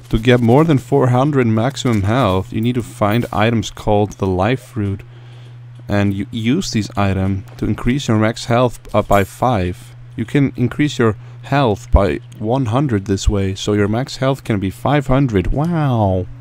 To get more than 400 maximum health, you need to find items called the life fruit. And you use these items to increase your max health up by 5. You can increase your health by 100 this way, so your max health can be 500. Wow!